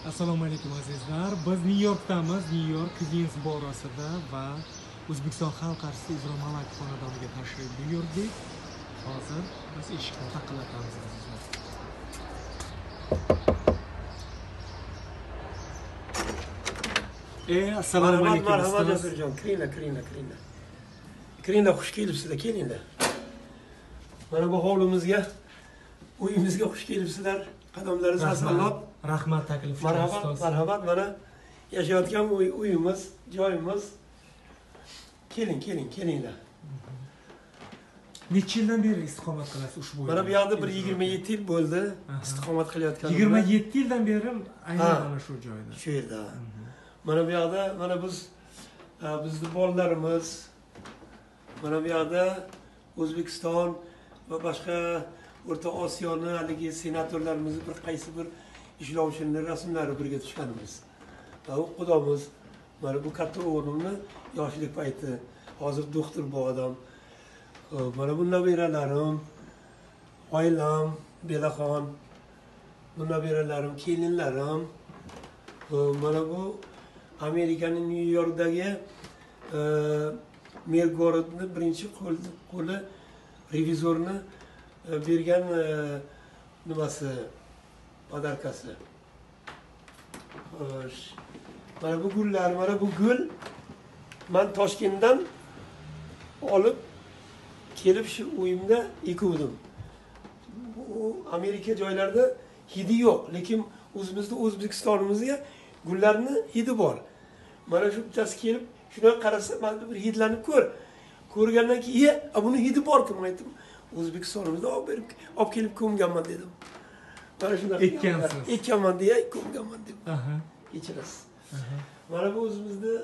Assalomu alaykum azizlar. Biz New Yorkdamiz. New York Queens borasida va O'zbekiston xalq artisti Izro Malakov xonadoniga tashrif buyurdik. Hozir biz eshikni taqillatamiz azizlar. Assalomu alaykum. Marhamat Jasurjon, kiringlar. Kiringlar, xush kelibsizlar, kelinglar. Mana bu hovlimizga, uyimizga xush kelibsizlar. Qadamlaringiz asfalot. Rahmat taklif uchun. Marhamat. Mana yashayotgan uyimiz, joyimiz. Kelinglar. Necha yildan beri istiqomat qilasiz ushbu Mana bu yoqda bir 27 yil bo'ldi istiqomat qilayotganim. 27 yildan beri aynan mana shu joyda. Shu yerda. Mana bu yoqda mana bizni bolalarimiz, mana bu yoqda O'zbekiston va boshqa O'rta Osiyoni haligi senatorlarimiz bir qaysi bir ishlovchining rasmlari birga tushganimiz. Va u xudomiz mana bu katta o'g'limni yoshlik payti, hozir doktor bu odam. Mana bu nabiralarim, oilam, Belaxon, bu nabiralarim, kelinlarim. Mana bu Amerikaning New Yorkdagi Mirgorodni birinchi qo'li revizorni bergan nimasi, podarkasi. Xo'sh. Mana bu gullar, mana bu gul men Toshkentdan olib kelib shu uyimda ekuvdim. Bu Amerika joylarida hidi yo'q, lekin o'zimizda O'zbekistonimizga gullarni hidi bor. Mana shu bittasi kelib, shuni qarasa, men bir hidlanib ko'rgandan keyin, buni hidi bor-ku, men aytdim. O'zbekistonimizda olib kelib ko'mganman dedim. Mana shunday ekkansiz. Ekkanman deya ko'mganman deb. Kechirasiz. Mana bu o'zimizda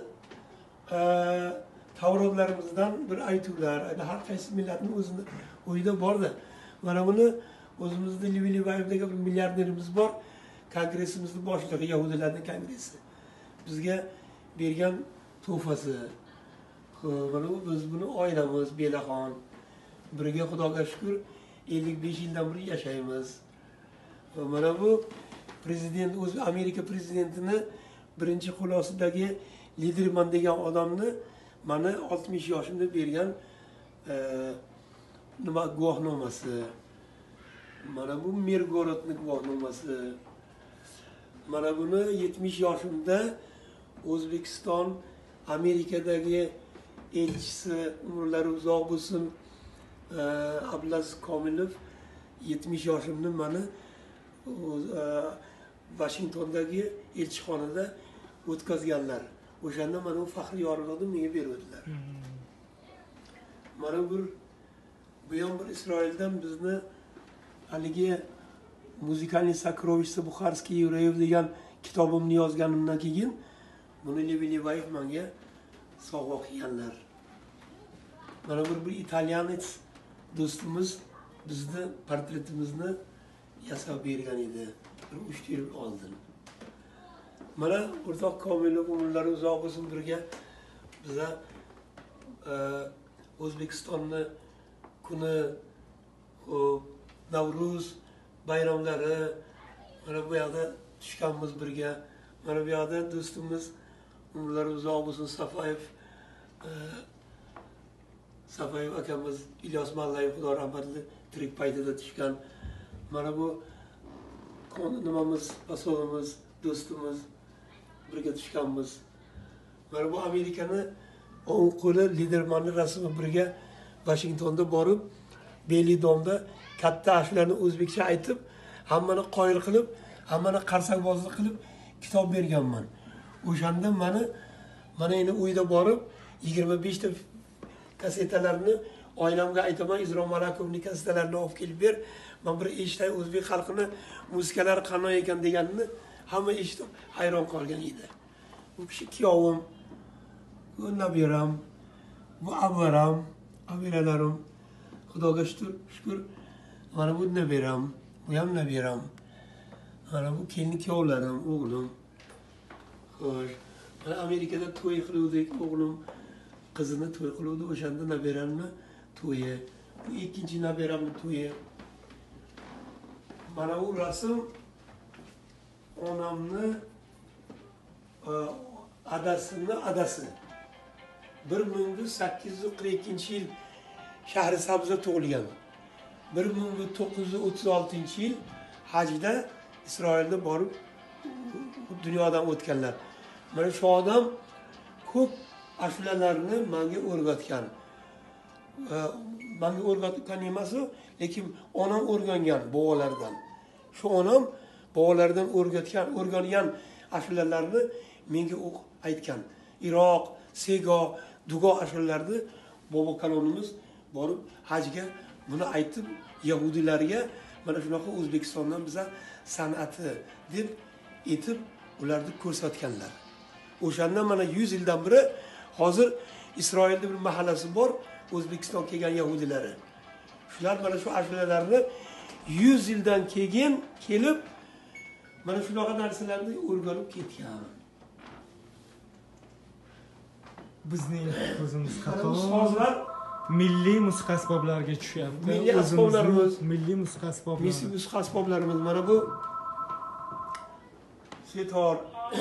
tavrotlarimizdan bir aytuvlar, har qaysi millatning o'zini o'yida bor-da. Mana buni o'zimizda Livibayevdagi bir milliarderimiz bor. Kongressimizni boshlig'i, Yahudilarning kongressi. Bizga bergan tuhfasi. Mana biz buni oilamiz, Belaxon birga Xudoga shukr 55 yildan beri yashaymiz. Mana bu prezident, Amerika prezidentini birinchi xulosidagi Liderman degan odamni mana 60 yoshimda bergan nima guvohnomasi. Mana bu Mirgorodning guvohnomasi. Mana buni 70 yoshimda O'zbekiston Amerikadagi elchisi, umrlari uzoq bo'lsin, Abdulaziz Komilov 70 yoshimni mana Washingtondagi elchixonada o'tkazganlar. O'shanda mana bu faxriy yorliqni menga berdilar. Mana bu ham bir Isroildan bizni haligi Muzikalniy sakrovichsa Bukharskiy Yevreyev degan kitobimni yozganimdan keyin buni Livibayev menga sovg'a qilganlar. Mana bir italyanец do'stimiz bizni portretimizni yasab bergan edi. 3 yil oldin. Mana o'rtoq Komilov umrlari uzoq bo'lsin birga biza O'zbekistonni kuni, Navruz bayramlari mana bu yoqda tushganmiz birga. Mana bu yoqda do'stimiz umrlari uzoq bo'lsin Safayev akamiz, Ilyos Mallayev xudo rahmatli tirik paytida tushgan. Mana bu nimamiz, rasulimiz, do'stimiz birga tushganmiz. Mana bu Amerikani o'ng qo'li Lidermanning rasmi birga Washingtonda borib, Belidomda katta ashlarni o'zbekcha aytib, hammani qoyil qilib, hammani qarsakbozlik qilib kitob berganman. O'shanda mana endi uyda borib 25 ta kasetalarni oilamga aytaman, Izro Malakovning kasetalarini olib kelib ber. Men bir eshitay o'zbek xalqini musikalari qanday ekan deganini hamma eshitib hayron qolgan edi. Bu kishi kuyovim, bu nabiram, bu abiralarim. Xudoga shukr. Mana bu nabiram, bu ham nabiram. Mana bu kelin kuyovlarim, o'g'lim. Xo'sh, mana Amerikada to'y qiluvdik, o'g'lim qizini to'y qiluvdi, o'shanda nabiramni to'yi. Bu ikkinchi nabiramni to'yi. Mana bu rasm onamni adasini adasi 1842 yil Shahrisabzda tug'ilgan. 1936 yil hajda Isroilga borib dunyodan o'tganlar. Mana shu odam ko'p ashulalarni menga o'rgatgan. Menga o'rgatgan emas, lekin onam o'rgangan bobolardan. Shu onam bobolardan o'rgangan ashulalarni menga aytgan. Iroq, Sego, Dugo ashulalarni bobo kalonimiz borib hajga buni aytib yahudiylarga mana shunaqa O'zbekistondan biza san'ati deb etib ularni ko'rsatganlar. O'shandan mana 100 yildan beri hozir Isroilda bir mahallasi bor, O'zbekiston kelgan yahudilari. Shular mana shu ashulalarni 100 yildan keyin kelib mana shunaqa narsalarni o'rganib ketgan. Bizning ko'zimiz qator Sozlar milliy musiqa asboblariga tushyapti. Milliy asboblarimiz, milliy musiqa asboblari. musiqa asboblarimiz mana bu setor.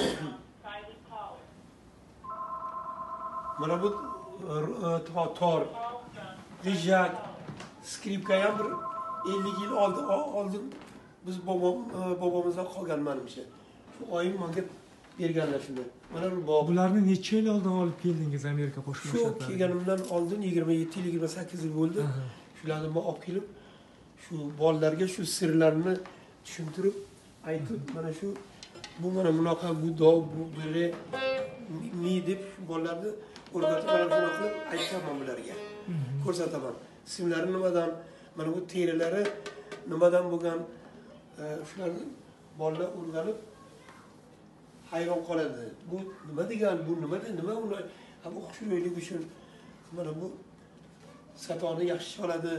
Mana bu tor, rijak, skripka ham bir 50 yil oldin biz bobomizdan qolgan menimcha. Shu oyim menga berganlar shuni. Mana bu bob. Bularni necha yil oldin olib keldingiz Amerika qo'shma Shu shtatlariga? kelganimdan oldin 27 yil, 28 yil bo'ldi. Shularni men olib kelib, shu bolalarga shu sirlarni tushuntirib, aytib, mana shu bu mana bunaqa bu dov, bu biri mi deb bolalarni o'rgatib, mana shunaqa qilib aytaman bularga. Ko'rsataman. Simlari nimadan, mana bu terilari nimadan bo'lgan, shularni bolalar o'rganib hayron qoladi. Bu nima degan, bu nima uni bu xushro'ylik uchun mana bu satoni yaxshi oladi.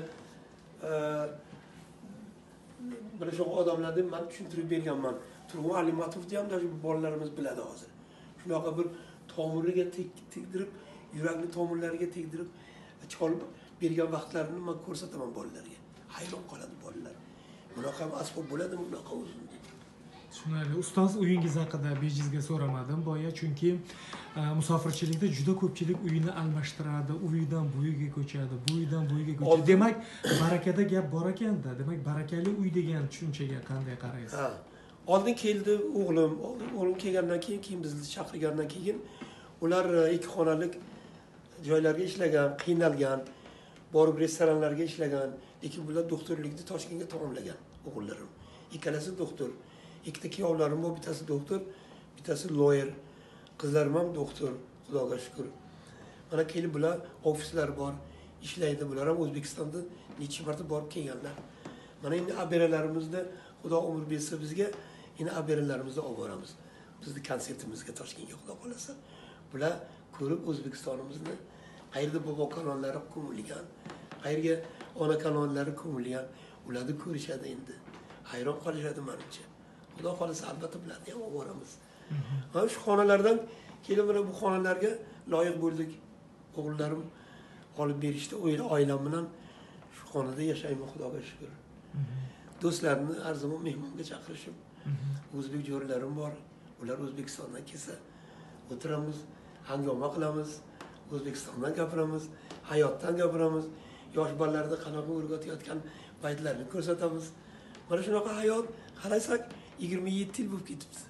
Mana shu odamlarni men tushuntirib berganman. Turg'un Alimatovni ham shu bolalarimiz biladi hozir. Shunaqa bir tomiriga tegdirib, yurakli tomirlariga tegdirib cholib bergan vaqtlarini men ko'rsataman bolalarga. Hayron qoladi bolalar. Bunaqa asbob bo'ladi, bunaqa uzun. Tushunarli. Ustoz, uyingiz haqida bejizga so'ramadim boya, chunki musofirchilikda juda ko'pchilik uyini almashtiradi, uyidan bu uyga ko'chadi, bu uydan bu uyga ko'chadi. Demak, barakada gap bor ekanda. Demak, barakali uy degan tushunchaga qanday qaraysiz? Ha. Oldin keldi o'g'lim kelgandan keyin bizni chaqirgandan keyin ular ikki xonalik joylarga ishlagan, qiynalgan, borib restoranlarga ishlagan, lekin bular doktorlikni Toshkentga tamomlagan o'g'illarim. Ikkalasi doktor. Ikkita kuyovlarim bor, bittasi doktor, bittasi lawyer. Qizlarim ham doktor, Xudoga shukr. Mana kelib bular ofislar bor, ishlaydi. Bular ham O'zbekistonda necha marta borib kelganlar. Mana endi aberalarimizni Xudo umr bersa bizga, endi aberalarimizni olib boramiz. Bizni konsertimizga Toshkentga Xudo xolasa. Bular ko'rib O'zbekistonimizni qayerda bobo kanallari ko'milgan, qayerga ona kanallari ko'milgan, ularni ko'rishadi endi. Hayron qolishadi menimcha. Xudo xolasa albatta bularni ham olib boramiz. Mana shu xonalardan kelib mana bu xonalarga loyiq bo'ldik. O'g'illarim olib berishdi, oilam bilan shu xonada yashayman, Xudoga shukr. Do'stlarni har zaman mehmonga chaqirishim. O'zbek jo'ralarim bor. Ular O'zbekistondan kelsa, o'tiramiz, hangoma qilamiz, O'zbekistondan gapiramiz, hayotdan gapiramiz, yosh bolalarni qanaqa o'rgatayotgan paytlarni ko'rsatamiz. Mana shunaqa hayot qarasak 27 yil bo'lib ketibdi.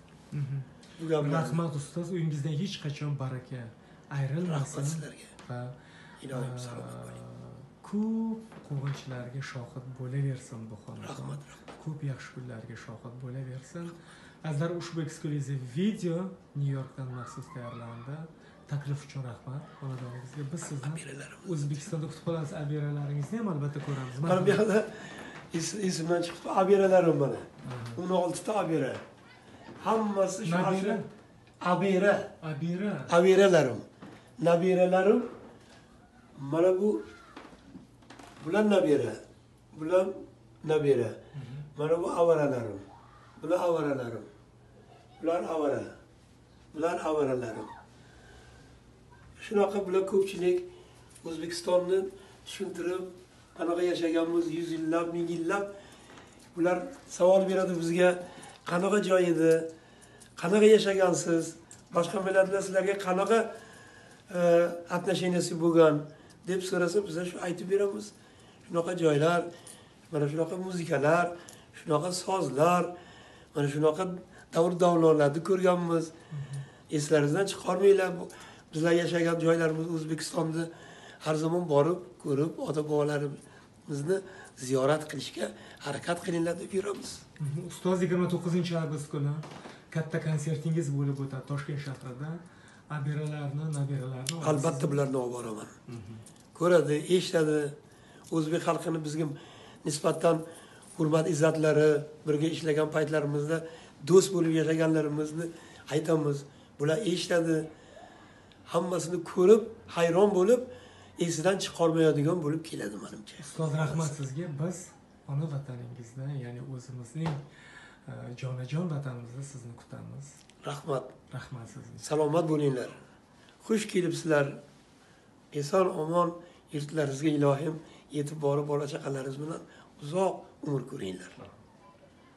Rahmat ustoz, uyingizdan hech qachon baraka ayrilmasin va iloyim salomat bo'ling. ko'p quvonchlarga shohid bo'laversin bu xonadon. Rahmat. Ko'p yaxshi kunlarga shohid bo'laversin. Azizlar, ushbu eksklyuziv video Nyu-Yorkdan maxsus tayyorlandi. Taklif uchun rahmat xonadoningizga. Biz sizni O'zbekistonda kutib qolamiz. Abiralaringizni ham albatta ko'ramiz. Mana bu yerda esimdan chiqib abiralarim mana. 16 ta abira. Hammasi shu abira. Abiralarim. Nabiralarim. Mana bu bular nabira. Bular nabira. Mana bu avaralarim. Bular avaralarim. Bular avara. Bular avaralarim. Shunaqa bular ko'pchilik O'zbekistonni tushuntirib, qanaqa yashaganmiz 100 yillab, 1000 yillab bular savol beradi bizga, qanaqa joy edi, qanaqa yashagansiz, boshqa millatlar sizlarga qanaqa отношенияsi bo'lgan deb so'rasa biz shu aytib beramiz. Shunaqa joylar, mana shunaqa muzikalar, shunaqa sozlar, mana shunaqa davr-davronlarni ko'rganmiz. Eslaringizdan chiqarmanglar. Bizlar yashagan joylarimiz O'zbekistonda har zamon borib, ko'rib, ota-bobolarimizni ziyorat qilishga harakat qilinglar deb yuramiz. Ustoz 29-avgust kuni katta konsertingiz bo'lib o'tadi Toshkent shahrida. Abiralarni, nabiralarni Albatta bularni olib boraman. Ko'radi, eshitadi. O'zbek xalqini bizga nisbatan hurmat izzatlari, birga ishlagan paytlarimizda do'st bo'lib yashaganlarimizni aytamiz. Bular eshitadi. Hammasini ko'rib, hayron bo'lib, esidan chiqarmaydigan bo'lib keladi menimcha. Ustoz, rahmat sizga. Biz ona vataningizda, ya'ni o'zimizning jonajon vatanimizda sizni kutamiz. Rahmat. Rahmat sizga. Salomat bo'linglar. Xush kelibsizlar. Eson omon yurtlaringizga ilohim yetib borib bola chaqalaringiz bilan uzoq umr ko'ringlar.